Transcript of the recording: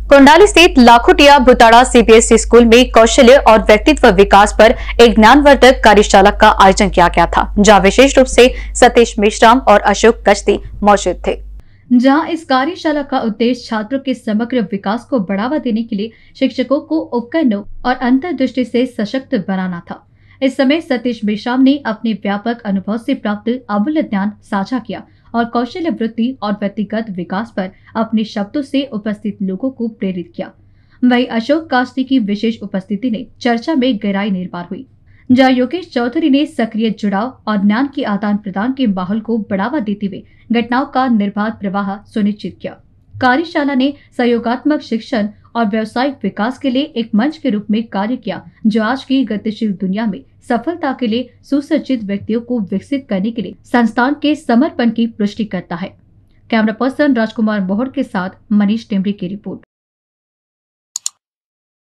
कोंडाली स्थित Lakhotia भुताड़ा CBSE school में कौशल्य और व्यक्तित्व विकास पर एक ज्ञानवर्धक कार्यशाला का आयोजन किया गया था, जहां विशेष रूप से सतीश मेश्राम और अशोक कश्ती मौजूद थे। जहां इस कार्यशाला का उद्देश्य छात्रों के समग्र विकास को बढ़ावा देने के लिए शिक्षकों को उपकरणों और अंतर्दृष्टि से सशक्त बनाना था। इस समय सतीश मेश्राम ने अपने व्यापक अनुभव से प्राप्त अमूल्य ज्ञान साझा किया और कौशल्य वृद्धि और व्यक्तिगत विकास पर अपने शब्दों से उपस्थित लोगों को प्रेरित किया। वहीं अशोक कास्ती की विशेष उपस्थिति ने चर्चा में गहराई निर्माण हुई, जहां योगेश चौधरी ने सक्रिय जुड़ाव और ज्ञान के आदान प्रदान के माहौल को बढ़ावा देते हुए घटनाओं का निर्बाध प्रवाह सुनिश्चित किया। कार्यशाला ने सहयोगात्मक शिक्षण और व्यावसायिक विकास के लिए एक मंच के रूप में कार्य किया, जो आज की गतिशील दुनिया में सफलता के लिए सुसज्जित व्यक्तियों को विकसित करने के लिए संस्थान के समर्पण की पुष्टि करता है। कैमरा पर्सन राजकुमार मोहर के साथ मनीष टेमरी की रिपोर्ट।